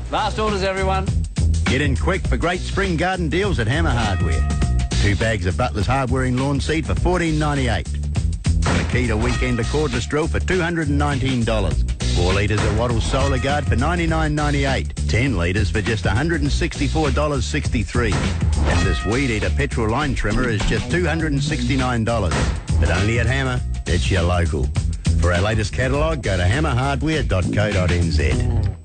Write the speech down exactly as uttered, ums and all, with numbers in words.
Last orders, everyone. Get in quick for great spring garden deals at Hammer Hardware. Two bags of Butler's Hardwaring lawn seed for fourteen ninety-eight. Makita Weekender cordless drill for two hundred nineteen dollars. Four litres of Wattles Solar Guard for ninety-nine ninety-eight. Ten litres for just one hundred sixty-four dollars sixty-three. And this Weed Eater petrol line trimmer is just two hundred sixty-nine dollars. But only at Hammer, it's your local. For our latest catalogue, go to hammer hardware dot co dot n z.